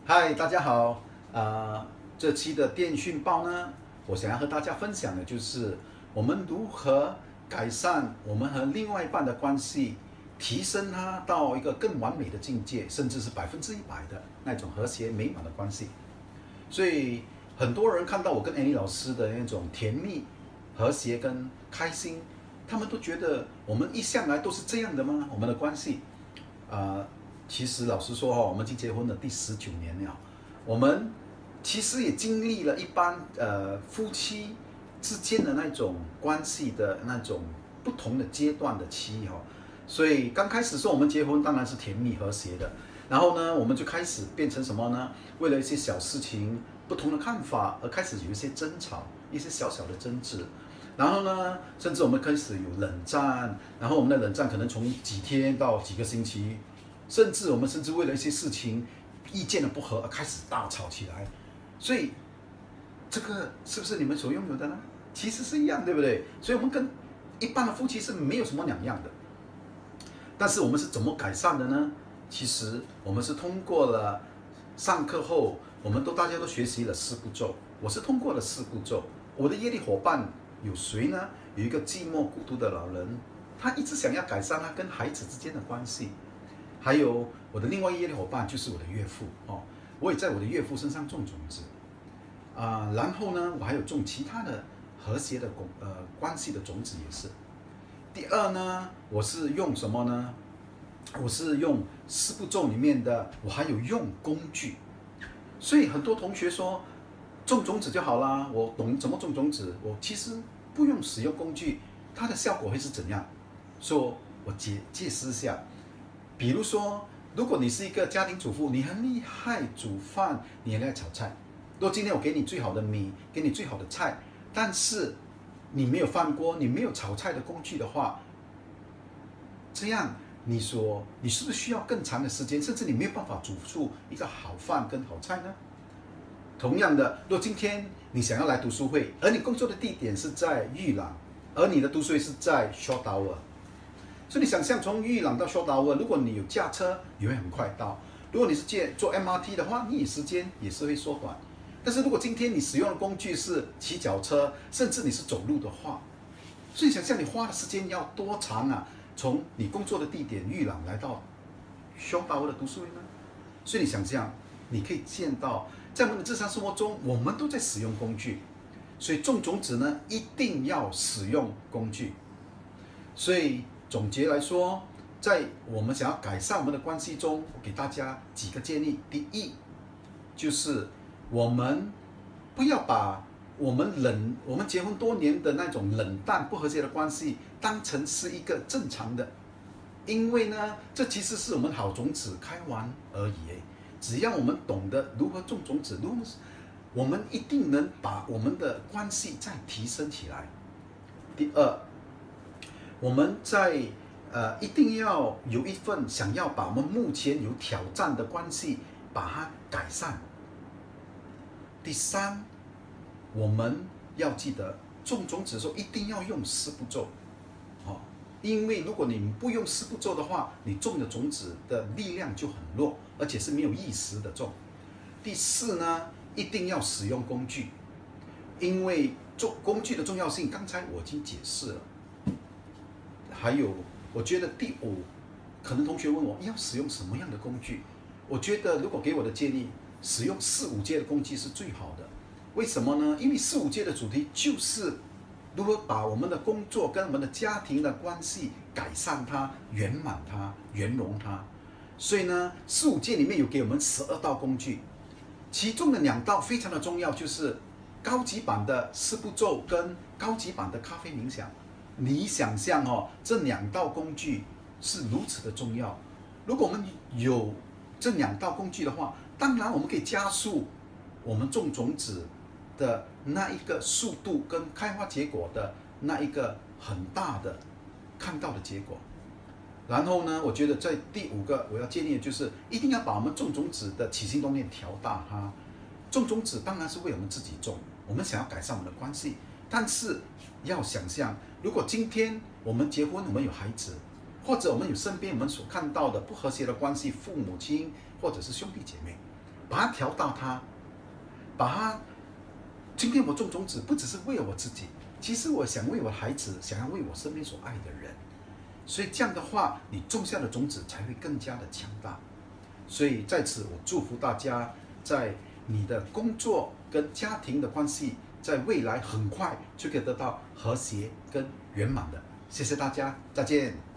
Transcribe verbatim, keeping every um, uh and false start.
嗨，大家好。呃，这期的电讯报呢，我想要和大家分享的就是我们如何改善我们和另外一半的关系，提升它到一个更完美的境界，甚至是百分之一百的那种和谐美满的关系。所以很多人看到我跟 Annie 老师的那种甜蜜、和谐跟开心，他们都觉得我们一向来都是这样的吗？我们的关系，呃，其实老实说哈，我们已经结婚了第十九年了，我们其实也经历了一般呃夫妻之间的那种关系的那种不同的阶段的期哈。所以刚开始的时候我们结婚当然是甜蜜和谐的，然后呢，我们就开始变成什么呢？为了一些小事情不同的看法而开始有一些争吵，一些小小的争执。然后呢，甚至我们开始有冷战，然后我们的冷战可能从几天到几个星期，甚至我们甚至为了一些事情意见的不合而开始大吵起来。所以这个是不是你们所拥有的呢？其实是一样，对不对？所以我们跟一般的夫妻是没有什么两样的。但是我们是怎么改善的呢？其实我们是通过了上课后，我们都大家都学习了四步骤。我是通过了四步骤。我的业力伙伴有谁呢？有一个寂寞孤独的老人，他一直想要改善他跟孩子之间的关系。还有我的另外一业力伙伴就是我的岳父哦，我也在我的岳父身上种种子啊、呃，然后呢，我还有种其他的和谐的呃关系的种子也是。第二呢，我是用什么呢？我是用四步骤里面的，我还有用工具。所以很多同学说种种子就好啦，我懂怎么种种子，我其实不用使用工具，它的效果会是怎样？说我解解释一下。比如说，如果你是一个家庭主妇，你很厉害煮饭，你很厉害炒菜。如果今天我给你最好的米，给你最好的菜，但是你没有饭锅，你没有炒菜的工具的话，这样你说你是不是需要更长的时间，甚至你没有办法煮出一个好饭跟好菜呢？同样的，如果今天你想要来读书会，而你工作的地点是在玉朗，而你的读书会是在 Short Tower， 所以你想象从玉朗到 Short Tower， 如果你有驾车，也会很快到；如果你是借坐 M R T 的话，你时间也是会缩短。但是如果今天你使用的工具是骑脚车，甚至你是走路的话，所以想象你花的时间要多长啊？从你工作的地点玉朗来到 Short Tower 的读书会呢？所以你想象，你可以见到。在我们的日常生活中，我们都在使用工具，所以种种子呢，一定要使用工具。所以总结来说，在我们想要改善我们的关系中，我给大家几个建议。第一，就是我们不要把我们冷，我们结婚多年的那种冷淡不和谐的关系当成是一个正常的，因为呢，这其实是我们好种子开完而已。只要我们懂得如何种种子，如何我们一定能把我们的关系再提升起来。第二，我们在呃一定要有一份想要把我们目前有挑战的关系把它改善。第三，我们要记得种种子的时候一定要用四步骤，哦，因为如果你不用四步骤的话，你种的种子的力量就很弱，而且是没有意识的种。第四呢，一定要使用工具，因为做工具的重要性，刚才我已经解释了。还有，我觉得第五，可能同学问我要使用什么样的工具，我觉得如果给我的建议，使用四五阶的工具是最好的。为什么呢？因为四五阶的主题就是如何把我们的工作跟我们的家庭的关系改善它、圆满它、圆融它。所以呢，四五阶里面有给我们十二道工具，其中的两道非常的重要，就是高级版的四步骤跟高级版的咖啡冥想。你想象哦，这两道工具是如此的重要。如果我们有这两道工具的话，当然我们可以加速我们种种子的那一个速度跟开花结果的那一个很大的看到的结果。然后呢，我觉得在第五个我要建议的就是一定要把我们种种子的起心动念调大哈。种种子当然是为我们自己种，我们想要改善我们的关系，但是要想象，如果今天我们结婚，我们有孩子，或者我们有身边我们所看到的不和谐的关系，父母亲或者是兄弟姐妹， 把它调大它，把它。今天我种种子，不只是为了我自己，其实我想为我的孩子，想要为我身边所爱的人。所以这样的话，你种下的种子才会更加的强大。所以在此，我祝福大家，在你的工作跟家庭的关系，在未来很快就可以得到和谐跟圆满的。谢谢大家，再见。